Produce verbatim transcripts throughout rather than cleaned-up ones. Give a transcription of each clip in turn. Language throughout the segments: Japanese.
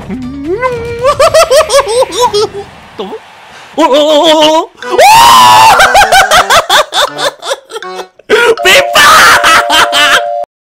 とおおおおおピッパー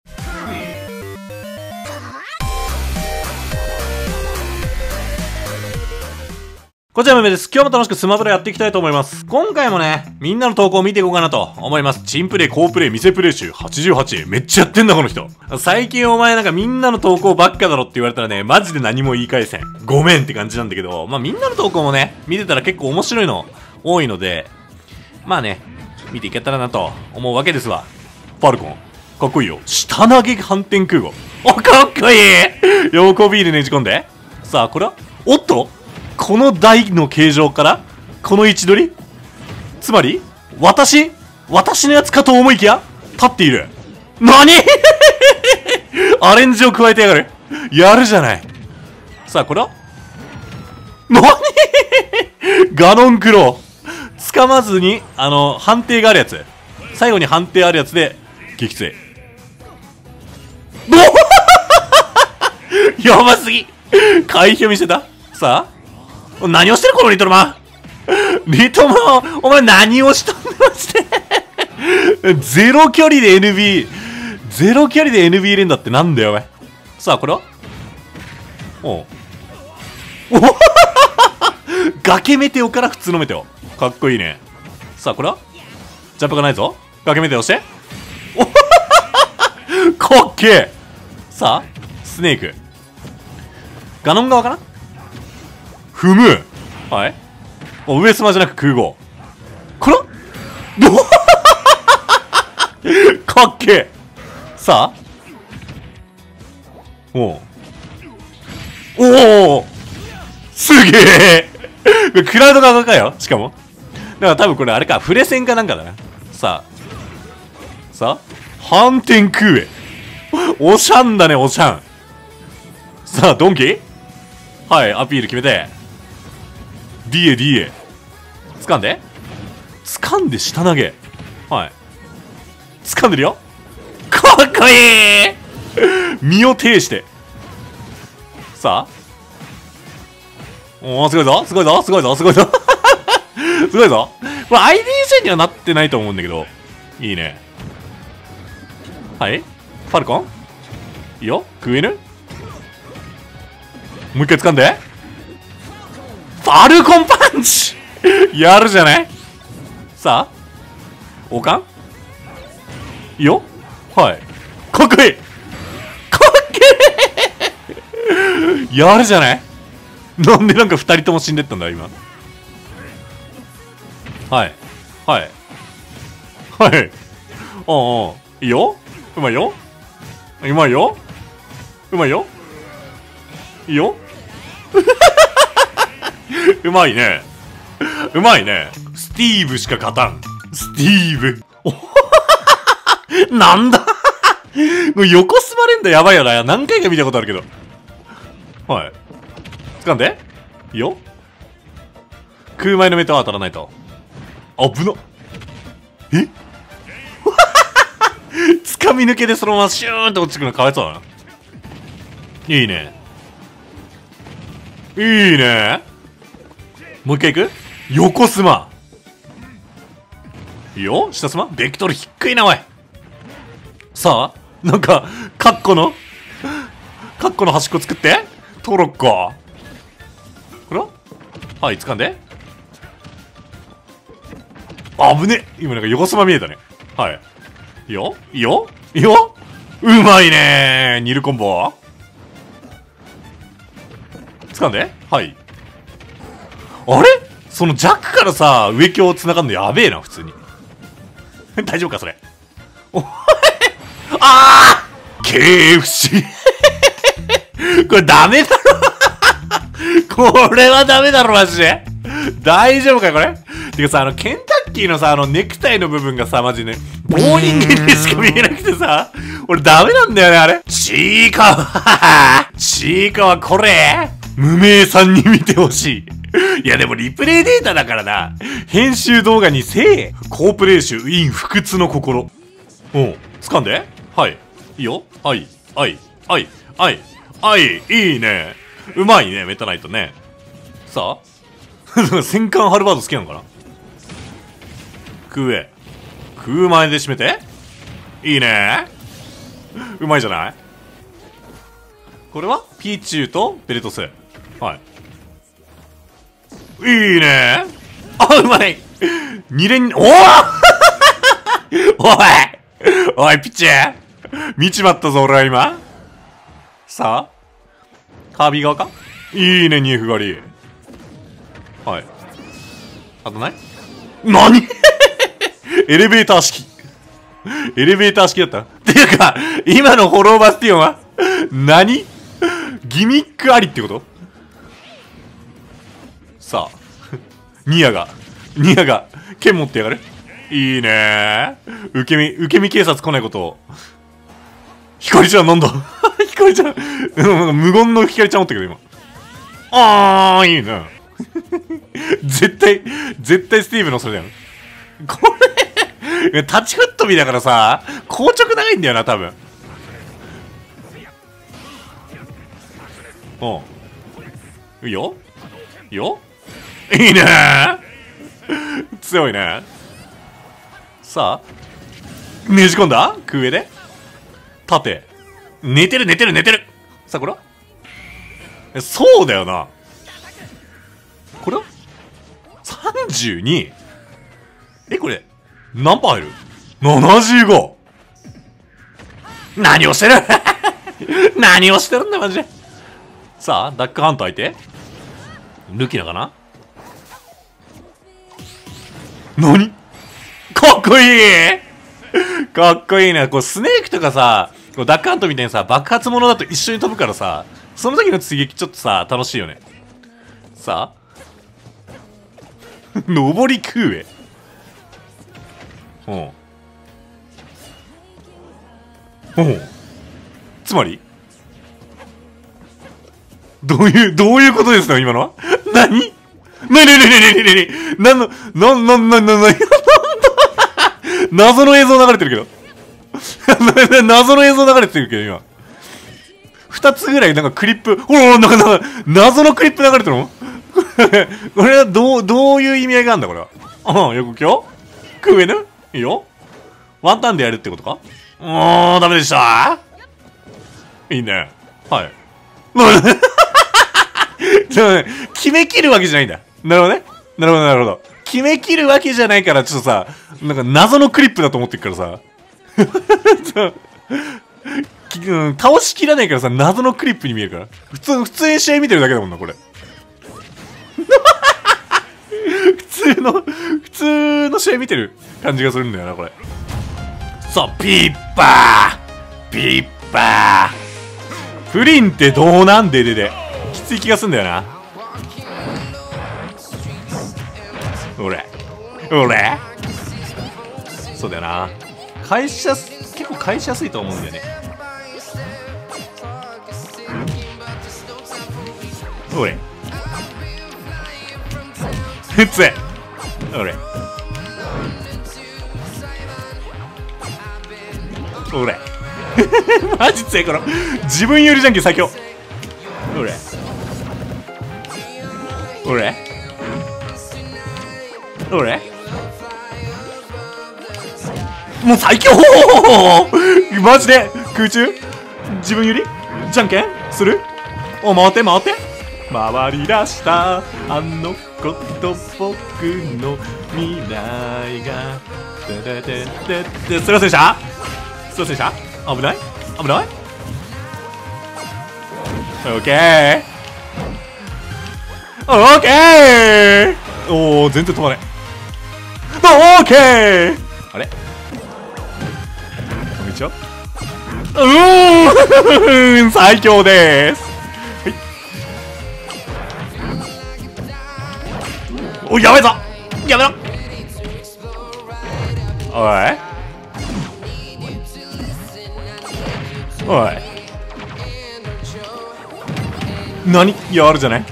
こちらめめです。今日も楽しくスマブラやっていきたいと思います。今回もね、みんなの投稿を見ていこうかなと思います。チンプレイ、コープレイ、店プレイ集はちじゅうはち。めっちゃやってんだこの人。最近お前なんかみんなの投稿ばっかだろって言われたらね、マジで何も言い返せん。ごめんって感じなんだけど、まあみんなの投稿もね、見てたら結構面白いの多いので、まあね、見ていけたらなと思うわけですわ。ファルコン。かっこいいよ。下投げ反転空母。お、かっこいい横ビールねじ込んで。さあ、これはおっとこの台の形状からこの位置取りつまり私私のやつかと思いきや立っている。何アレンジを加えてやがる。やるじゃない。さあこれは何ガノンクロー掴まずにあの判定があるやつ、最後に判定あるやつで撃墜。やばすぎ回避を見せた。さあ何をしてるこのリトルマンリトマンお前何をしたんだマジでゼロ距離で エヌビー ゼロ距離で エヌビー 連打ってなんだよお前。さあこれはおうお崖メテオから普通のメテオ。かっこいいね。さあこれはジャンプがないぞ。崖メテオしておかっけえ。さあスネークガノン側かな。踏む。はい。お、上スマじゃなく空母。これかっけえ。さあおうおおすげえクラウド側かよ。しかもだから多分これあれか、フレセンかなんかだな。さあさあ反転空へおしゃんだねおしゃん。さあドンキーはいアピール決めてディエディエ掴んで掴んで下投げ。はい掴んでるよ。かっこいい身を挺してさあおおすごいぞすごいぞすごいぞすごいぞすごいぞ。これ アイディー 戦にはなってないと思うんだけどいいね。はいファルコンいいよ。クエヌもう一回掴んでファルコンパンチやるじゃない。さあ王冠いいよ。はいかっこいいかっけえやるじゃない。なんでなんか二人とも死んでったんだ今。はいはいはいおうおういいよ。うまいようまいようまいよいいようまいねうまいね。スティーブしか勝たん。スティーブなんだこれ横スマ連打やばいよな。何回か見たことあるけど。はい掴んでいいよ。空前のメタは当たらないと。あぶなえ掴み抜けでそのままシューンと落ちてくるのかわいそうだな。いいねいいね。もう一回行く横スマいいよ。下スマベクトル低いなおい。さあなんかカッコのカッコの端っこ作ってトロッコこれははい掴んであぶね今なんか横スマ見えたね。はいいいよいいよいいようまいねーニルコンボ掴んではいあれそのジャックからさ上鏡繋がんのやべえな普通に大丈夫かそれおあー ケーエフシー これダメだろこれはダメだろマジで大丈夫かよこれ。てかさあのケンタッキーのさあのネクタイの部分がさマジね棒人間でしか見えなくてさ俺ダメなんだよねあれ。チーカはチーカはこれ無名さんに見てほしい。いやでもリプレイデータだからな。編集動画にせえコープレイ集 in 不屈の心。うん掴んではいいいよはいはいはいはいいいねうまいね、メタナイトね。さあ戦艦ハルバード好きなのかな。食え。食う前で締めて。いいね。うまいじゃない。これはピーチューとベルトス。はい。いいね。あ、うまい。二連、おおおいおい、ピッチュー見ちまったぞ、俺は今。さあカービィ側か。いいね、ニーフ狩り。はい。あとない何エレベーター式。エレベーター式だった。っていうか、今のホローバスティオンは何ギミックありってこと。さあ、ニアが、ニアが、剣持ってやがる。いいねー。受け身、受け身警察来ないことを。ヒカリちゃんなんだヒカリちゃん、無言のヒカリちゃんおったけど今。あー、いいね。絶対、絶対スティーブのそれだよ。これ、立ちフットビーだからさ、硬直長いんだよな、多分。うん。いいよ。いいよ。いいねー。強いね。さあ、ねじ込んだ空上で。縦。寝てる寝てる寝てる。さあ、これはえ、そうだよな。これは さんじゅうに。え、これ、何パー入る ?ななじゅうご。何をしてる何をしてるんだ、マジで。さあ、ダックハント相手ルキナかな。何かっこいいかっこいいね。こう、スネークとかさ、こうダックハントみたいにさ、爆発物だと一緒に飛ぶからさ、その時の追撃ちょっとさ、楽しいよね。さあ上り空へ。うん。うん。つまりどういう、どういうことですか今のは。何なになになになになになんの、な、な、な、な、な、謎の映像流れてるけど。謎の映像流れてるけど、今。二つぐらいなんかクリップ、ほら、なんか、なんか、謎のクリップ流れてるのこれはどう、どういう意味合いがあるんだ、これは。うん、横今日食えぬいいよ。ワンタンでやるってことか。うーん、ダメでしたいいね。はい。でもね、決め切るわけじゃないんだ。なるほどね。なるほど、なるほど。決め切るわけじゃないから、ちょっとさ、なんか謎のクリップだと思ってるからさ。うん、倒しきらないからさ、謎のクリップに見えるから。普通、普通に試合見てるだけだもんな、これ。普通の、普通の試合見てる感じがするんだよな、これ。さあ、ピッパーピッパープリンってどうなんででで。きつい気がすんだよな。俺。俺そうだよな。返しやす、結構返しやすいと思うんだよね。俺。普通。俺。俺。マジ強い、この。自分よりじゃんけん最強。俺。俺。俺。もう最強マジで空中自分よりじゃんけんする。お、回って回って回り出したあの子と僕の未来がててててて。すいませんでしたすいませんでした。危ない危ない。オッケーオッケー。おお、全然飛ばない。オッケー。あれこんにちは。うーん最強でーす。はい。お、やめぞやめろ。おいおい何やるじゃない。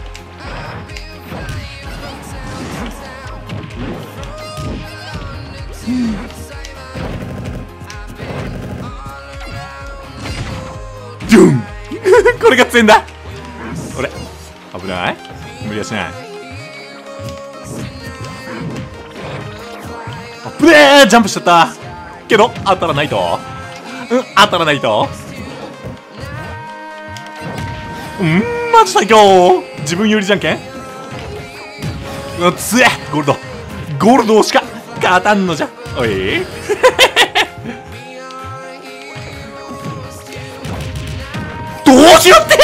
ドゥンこれが強いんだ俺。 危ない。無理はしない。危ねえ、ジャンプしちゃったけど当たらないと。うん当たらないと。うんマジ最強。自分有利じゃんけん。うわつえゴールドゴールドしか勝たんのじゃ。おいどうしよって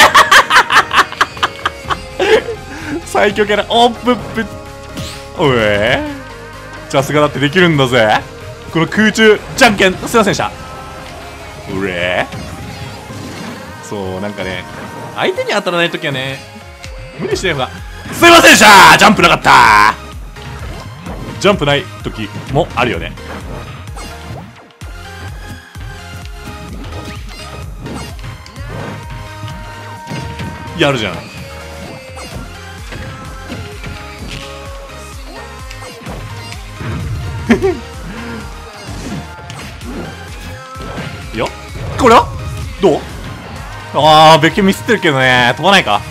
最強キャラオープップ。おいさすがだってできるんだぜこの空中じゃんけん。すいませんでした。うれそうなんかね相手に当たらないときはね無理してる方が。すいませんでした。ジャンプなかった。ジャンプないときもあるよね。やるじゃんよこれはどう。ああ別件ミスってるけどね飛ばないか。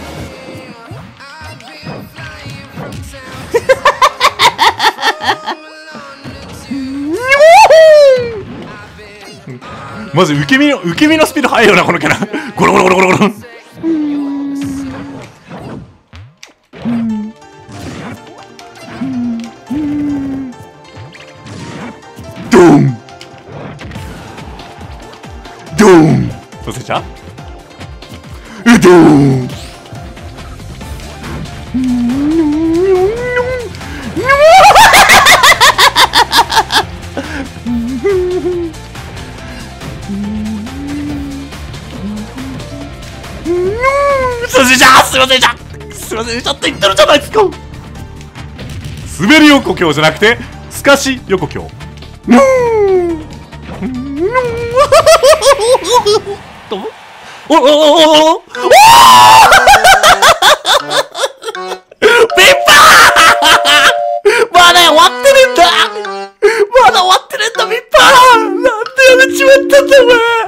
マジ受け身の受け身のスピード速いよなこのキャラゴロゴロゴロゴロゴロドーンドーン忘れちゃう。うどーんすいませんじゃすいませんじゃすいませんじゃって言ってるじゃないですか。滑り横強じゃなくてすかし横強。おおおおおおおピッパーまだ終わってるんだまだ終わってるんだピッパーなんでやめちまったんだ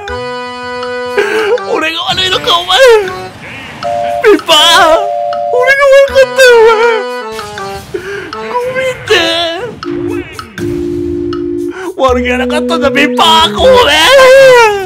お前。俺が悪いのかお前。ピッパー俺が悪かったよお前。ごめんって悪気はなかったんだピッパーごめん。